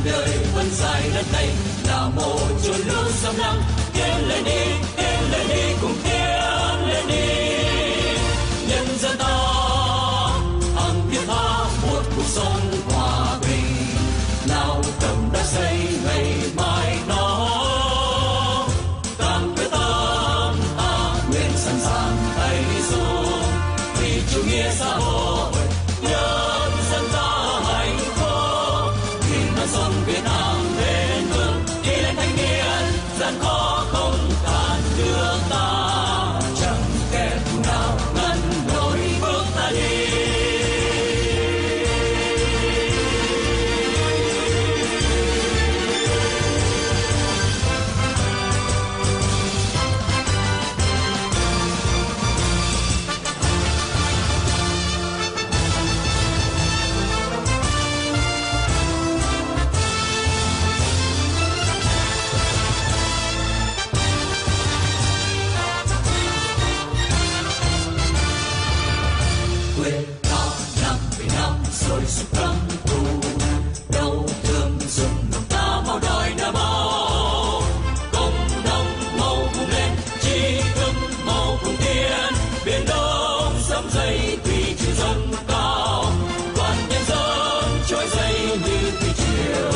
đời vẫn dài đất này là một chốn lưu sông nắng. Tiến lên đi cùng tiến lên đi. Nhân dân ta hằng thiết tha một cuộc sống hòa bình. Nào cầm đã xây ngày mai nó càng quyết tâm ta nguyện sẵn sàng tay dung vì chủ nghĩa xã hội. Nhân dân ta hạnh phúc vì non sông Việt Nam bền vững. Đi lên thanh niên gian khó không cản được ta. Chẳng kẻ thù nào ngăn nổi bước ta đi. Quên ta năm về năm rồi sức căm thù. Đau thương dùng lòng ta mau đòi nợ máu. Cộng đồng mau cùng lên chỉ cưng mau cùng tiến. Biển Đông sớm dậy thủy triều dâng cao. Toàn nhân dân trỗi dậy như thủy triều.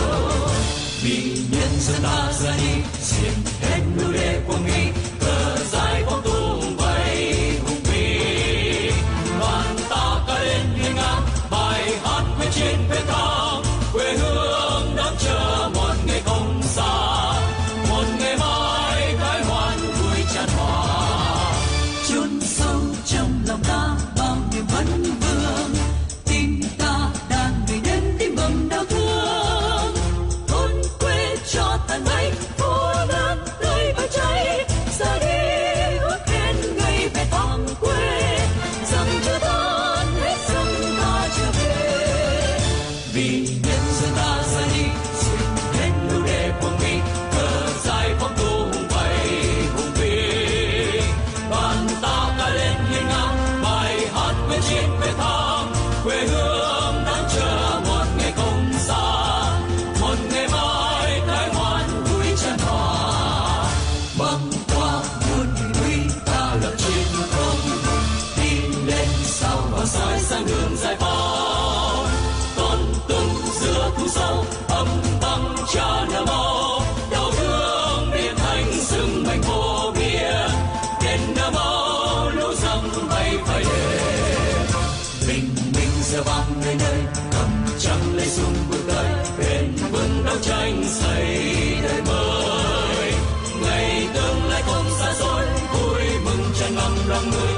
Vì nhân dân ta ra đi diệt hết mưu đệ của Mỹ. Cờ dài bóng tung bay hùng vĩ. Đoàn ta ca lên hiên ngang bài hát quyết chiến quyết thắng. Quê hương đón chờ một ngày không xa. Một ngày mai tái hoan vui tràn hòa. Chôn sâu trong lòng ta bao niềm vấn vương. Tim ta đang ngày đêm tim bầm đau thương. Thôn quê cho tàn bay phố lớn tươi và cháy. Ra đi ước hẹn ngày về thăm quê. Rằng chưa tan hết dân ta trở về. Vì nhân dân ta ra đi diệt hết mưu đệ của Mỹ. Cờ dài phóng tung bay hùng vĩ. Đoàn ta ca lên hiên ngang bài hát quyết chiến quyết thắng. Quê hương đang chờ một ngày không xa. Một ngày mai tái hoan vui tràn hòa. Băng qua muôn núi ta lập chiến công. Đi lên sao vào soi sang đường giải phóng. Tôn tung giữa thu sâu âm vang cha nở máu. Đau thương biến thành sương mệnh vô biên. Đền nở máu lũ dâng bay phải đêm. Bình minh giờ vang nơi nơi cầm trăng lấy súng bước tới. Bền vững đấu tranh xây đời mới. Ngày tương lai không xa xôi vui mừng tràn ngập lòng người.